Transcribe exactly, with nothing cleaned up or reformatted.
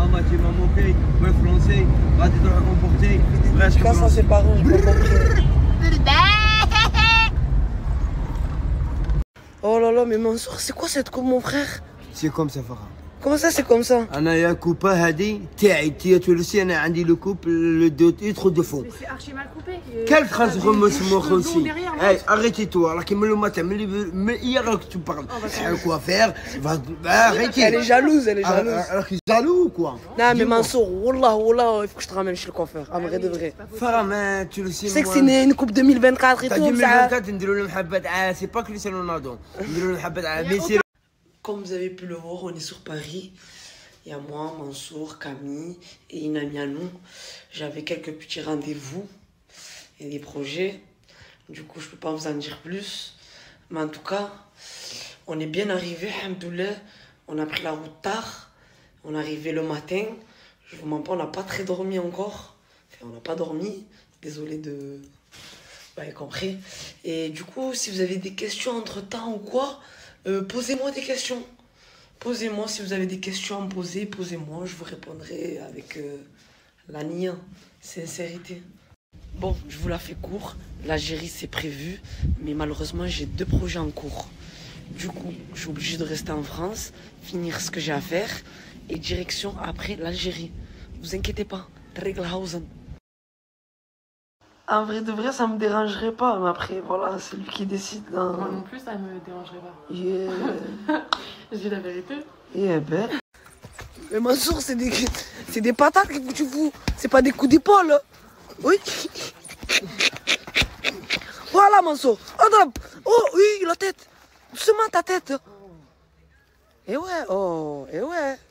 Maman, tu m'as moqué. Ouais, français. Va te dois comporter. Je casse à ses parents, j'ai pas compris. Oh là là, mais Mansour, c'est quoi cette coupe, mon frère? C'est comme ça, Farah. Comment ça, c'est comme ça? انا يا كوبا هذه تاعي تي تونسي انا عندي لو كوب لو دو تيتر دو فون. C'est archi mal coupé. Quelle phrase remonte mon aussi? derrière, là. Hey, arrêtez-toi. Alors qu'il me le matin, mais mais hier que tu parles, c'est un quoi faire. Va arrêtez. Elle est jalouse, elle est jalouse. Alors qu'il est jaloux ou quoi? Non, mais Mansour, wallah, wallah, il faut que je te ramène chez le coiffeur. En vrai de vrai. Farah, mais tu le sais. Je sais que c'est une, une coupe deux mille vingt-quatre et T'as tout. deux mille ça. vingt-quatre, نديروا له محبات عا c'est pas Cristiano Ronaldo. نديروا له محبات عا ميسي. Comme vous avez pu le voir, on est sur Paris. Il y a moi, Mansour, Camille et une amie à nous. J'avais quelques petits rendez-vous et des projets. Du coup, je ne peux pas vous en dire plus. Mais en tout cas, on est bien arrivé, alhamdoulilah. On a pris la route tard. On est arrivé le matin. Je vous mens pas, on n'a pas très dormi encore. Enfin, on n'a pas dormi. Désolé de... Vous avez compris. Et du coup, si vous avez des questions entre-temps ou quoi, euh, posez-moi des questions. Posez-moi si vous avez des questions à me poser, posez-moi, je vous répondrai avec euh, la nia, sincérité. Bon, je vous la fais court, l'Algérie c'est prévu, mais malheureusement j'ai deux projets en cours. Du coup, je suis obligé de rester en France, finir ce que j'ai à faire, et direction après l'Algérie. Vous inquiétez pas, Treglhausen. En vrai de vrai, ça me dérangerait pas, mais après, voilà, c'est lui qui décide. Dans... Moi non plus, ça me dérangerait pas. Yeah. Je dis la vérité. Yeah, ben. Mais Mansour, c'est des, c'est des patates que tu fous. C'est pas des coups d'épaule. Oui. Voilà, Mansour. Attrape. Oh, oui, la tête. Doucement ta tête. Eh ouais, oh, eh ouais.